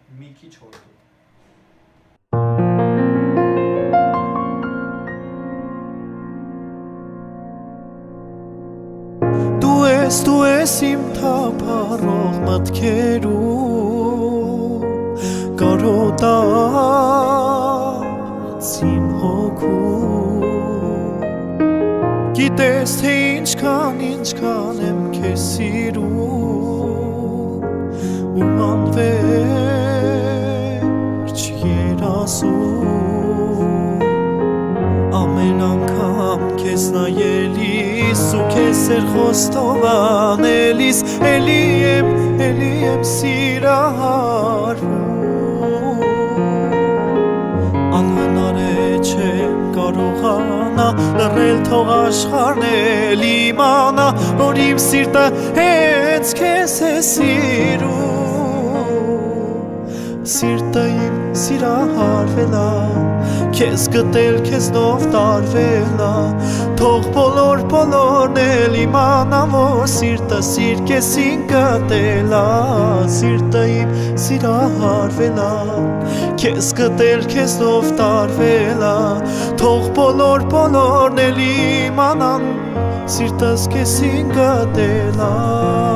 մի քիչ հոտով։ Դու ես իմ թափառող մտքերում կարոտած իմ հոգում Գիտես թե ինչքան եմ քեզ սիրում ու անվերջ երազում Ամեն անգամ քեզ նայելիս ու քեզ խոստով անելիս Էլի եմ սիրահարվում Անհնար է չեմ կարողանա լռել թող աշխարհն էլ իմանա որ իմ սիրտը հենց քեզ է սիրում Սիրտը իմ սիրահարվել է Քեզ գտել քեզնով տարվել է Թող բոլորն էլ իմանան որ սիրտը սիրկեսին գտել է Սիրտը իմ սիրահարվել է Քեզ գտել քեզնով տարվել է Թող բոլորն էլ իմանան սիրտս քեզին գտել է